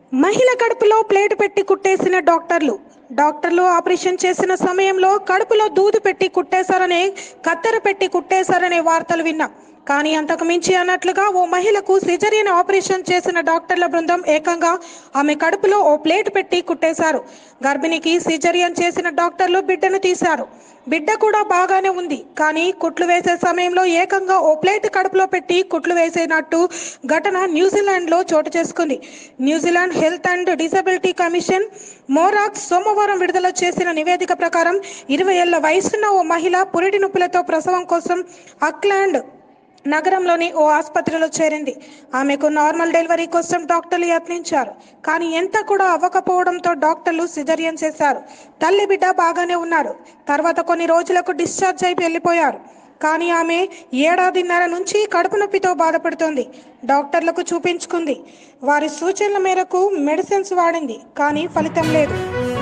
మహిళ కడుపులో ప్లేట్ పెట్టి కుట్టేసిన డాక్టర్లు ఆపరేషన్ చేసిన సమయంలో కడుపులో దూది పెట్టి కుట్టేశారనే కత్తెర పెట్టి కుట్టేశారనే వార్తలు విన్నాం. కానీ అంతకు మించి అన్నట్లుగా ఓ మహిళకు సిజరియన్ ఆపరేషన్ చేసిన డాక్టర్ల బృందం ఏకంగా ఆమె కడుపులో ఓ ప్లేట్ పెట్టి కుట్టేశారు. గర్భిణికి సిజరియన్ చేసిన డాక్టర్లు బిడ్డను తీశారు. బిడ్డ కూడా బాగానే ఉంది. కానీ కుట్లు వేసే సమయంలో ఏకంగా ఓ ప్లేట్ కడుపులో పెట్టి కుట్లు వేసేనట్టు ఘటన న్యూజిలాండ్లో చోటు చేసుకుంది. New Zealand health and disability commission మోరాక్స్ సోమవారం విడుదల చేసిన నివేదిక ప్రకారం 20 ఏళ్ల వయసున్న ఓ మహిళ పురిటి నొప్పులతో ప్రసవం కోసం ఆక్లాండ్ నగరంలోని ఓ ఆసుపత్రిలో చేరింది. ఆమెకు నార్మల్ డెలివరీ కోసం డాక్టర్లు యత్నించారు. కానీ ఎంత కూడా అవ్వకపోవడంతో డాక్టర్లు సిజరియన్ చేశారు. తల్లి బిడ్డ బాగానే ఉన్నారు. తర్వాత కొన్ని రోజులకు డిశ్చార్జ్ అయి వెళ్ళిపోయారు. కానీ ఆమె ఏడాదిన్నర నుంచి కడుపు నొప్పితో బాధపడుతోంది. డాక్టర్లకు చూపించుకుంది. వారి సూచనల మేరకు మెడిసిన్స్ వాడింది. కానీ ఫలితం లేదు.